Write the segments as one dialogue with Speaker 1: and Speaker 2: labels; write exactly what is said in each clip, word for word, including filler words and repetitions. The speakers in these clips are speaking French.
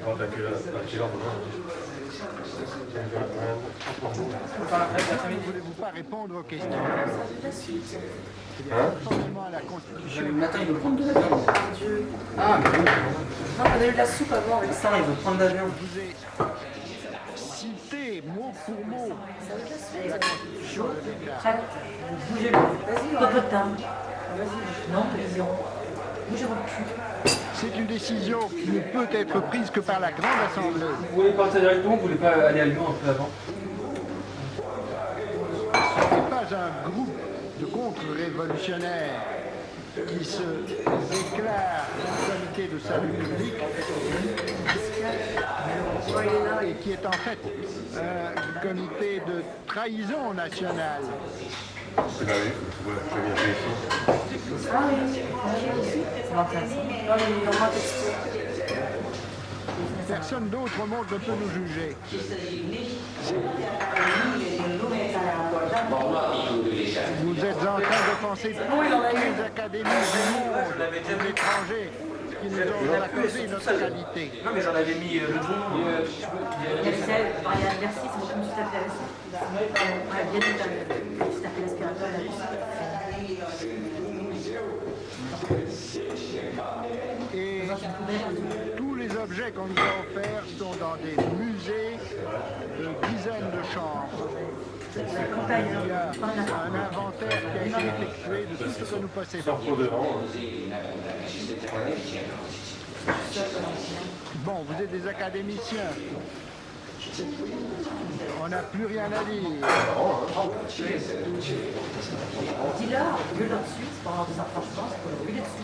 Speaker 1: voulez-vous pas répondre aux questions?
Speaker 2: Hein?
Speaker 1: Conformément à la Constitution.
Speaker 3: Mais attends, il veut prendre de la viande. Ah, mais oui.
Speaker 4: Non, on a eu de la soupe avant avec ça.
Speaker 3: Ça, il veut prendre de la viande.
Speaker 1: Je vous ai cité mot pour mot
Speaker 4: Ça veut pas se
Speaker 1: la
Speaker 4: faire.
Speaker 1: Constitution le déclare.
Speaker 4: Prête. Bougez-le. Vas-y, Popotin. Vas-y. Non, plaisir. Bougez votre cul.
Speaker 1: C'est une décision qui ne peut être prise que par la Grande Assemblée.
Speaker 5: Vous voulez partir directement, vous voulez pas aller à Lyon un peu avant?
Speaker 1: Ce n'est pas un groupe de contre-révolutionnaires qui se déclare comité de salut public et qui est en fait un comité de trahison nationale.
Speaker 2: Ah oui, je viens ici.
Speaker 4: Ah oui. C'est intéressant. Non, mais il est vraiment texture.
Speaker 1: Personne d'autre au monde ne peut nous juger. Vous êtes en train de penser toutes les académies du monde, de l'étranger, qui nous ont accordé notre qualité.
Speaker 5: Non, mais j'en avais mis le jour.
Speaker 4: Merci, Marianne, merci, c'est beaucoup plus intéressant. Ouais, bien tout à l'heure. Tu t'appelles l'aspirateur à la
Speaker 1: Et tous les objets qu'on nous a offerts sont dans des musées de dizaines de chambres. Il y a un inventaire qui a été effectué de tout ce que nous possédons.
Speaker 2: Sors pour devant.
Speaker 1: Bon, vous êtes des académiciens. On n'a plus rien à dire.
Speaker 4: Dis-leur, gueule là-dessus, c'est pas avoir des enfants, c'est pour gueuler dessus.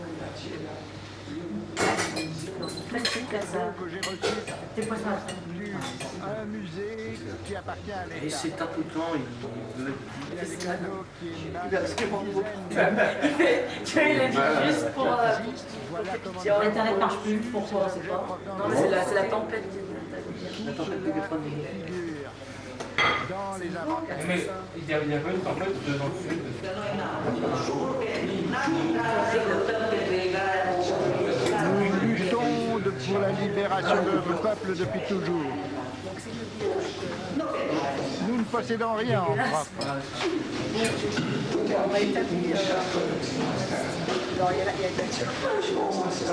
Speaker 4: Classique, là, ça.
Speaker 1: Que j'ai reçu
Speaker 4: T'es poissons à la
Speaker 1: lu un musée qui appartient à
Speaker 3: Et
Speaker 1: l'État.
Speaker 3: c'est un tout le temps, il veut...
Speaker 1: Il y a des cadeaux qui
Speaker 4: Il a absolument Tu vois, il a dit juste pour... euh,
Speaker 1: Voilà comment
Speaker 4: Internet marche plus, pourquoi, on sait pas. Non, mais c'est la, c'est la tempête.
Speaker 3: La tempête de Gaffron.
Speaker 1: figure dans les inventaires.
Speaker 5: Mais il y a, il y a pas une tempête de- dans le sud.
Speaker 1: Nous luttons de- pour la libération de notre peuple depuis toujours. Nous ne possédons rien en propre.
Speaker 4: On a établi... euh, Alors, il y a la... il y a la-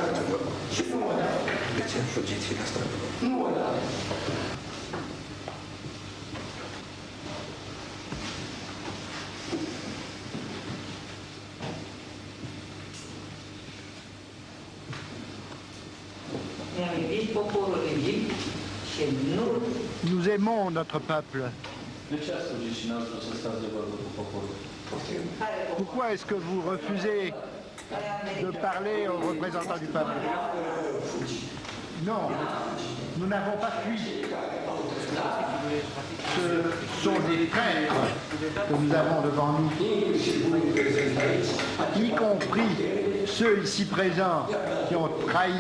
Speaker 1: Nous aimons notre peuple. Pourquoi est-ce que vous refusez de parler aux représentants du peuple? Non, nous n'avons pas fui. Ce sont des traîtres que nous avons devant nous, y compris ceux ici présents qui ont trahi.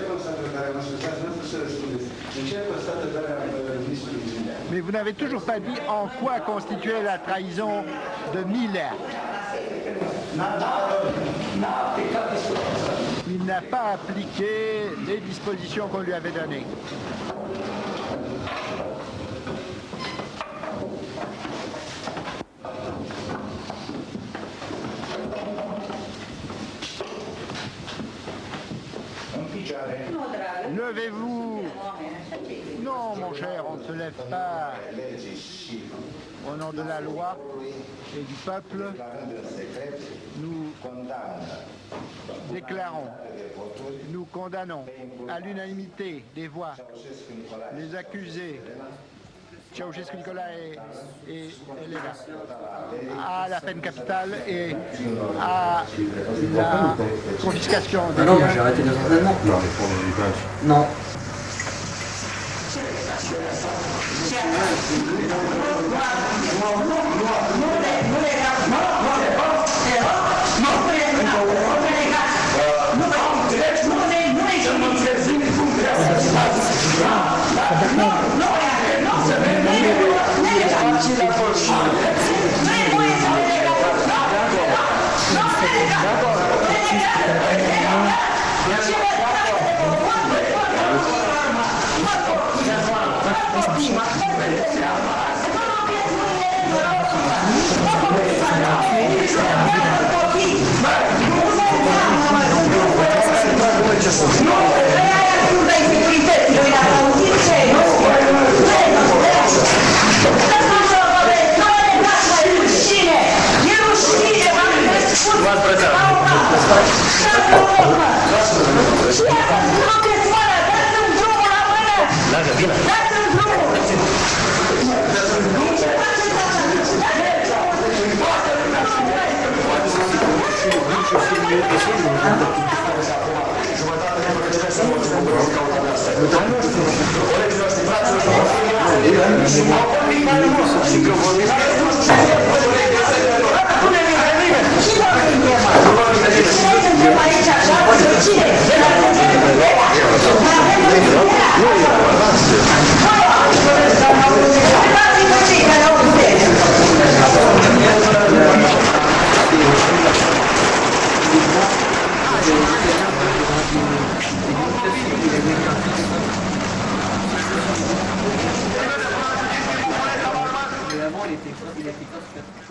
Speaker 1: Mais vous n'avez toujours pas dit en quoi constituait la trahison de Miller. Il n'a pas appliqué les dispositions qu'on lui avait données. Levez-vous. Non, mon cher, on ne se lève pas. Au nom de la loi et du peuple, nous déclarons, nous condamnons à l'unanimité des voix les accusés, Ceausescu Nicolas et, et Elena, à la peine capitale et à la confiscation des
Speaker 3: Ah non,
Speaker 1: biens.
Speaker 3: j'ai arrêté les entraînements.
Speaker 2: Non, mais pour les pages.
Speaker 3: Non. Mais avant, il était il était